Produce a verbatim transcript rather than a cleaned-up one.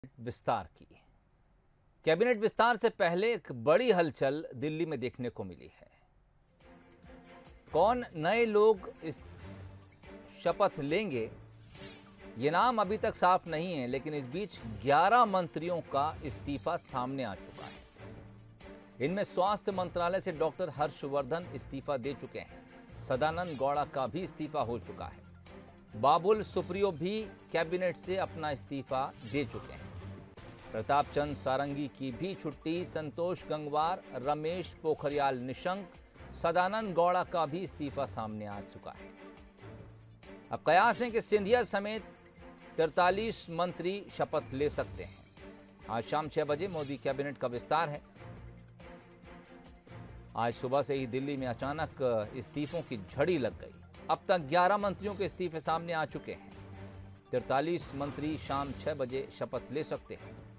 विस्तार की। कैबिनेट विस्तार से पहले एक बड़ी हलचल दिल्ली में देखने को मिली है। कौन नए लोग इस शपथ लेंगे, ये नाम अभी तक साफ नहीं है, लेकिन इस बीच ग्यारह मंत्रियों का इस्तीफा सामने आ चुका है। इनमें स्वास्थ्य मंत्रालय से डॉक्टर हर्षवर्धन इस्तीफा दे चुके हैं। सदानंद गौड़ा का भी इस्तीफा हो चुका है। बाबुल सुप्रियो भी कैबिनेट से अपना इस्तीफा दे चुके हैं। प्रताप चंद्र सारंगी की भी छुट्टी, संतोष गंगवार, रमेश पोखरियाल निशंक, सदानंद गौड़ा का भी इस्तीफा सामने आ चुका है। अब कयास है कि सिंधिया समेत तिरतालीस मंत्री शपथ ले सकते हैं। आज शाम छह बजे मोदी कैबिनेट का विस्तार है। आज सुबह से ही दिल्ली में अचानक इस्तीफों की झड़ी लग गई। अब तक ग्यारह मंत्रियों के इस्तीफे सामने आ चुके हैं। तिरतालीस मंत्री शाम छह बजे शपथ ले सकते हैं।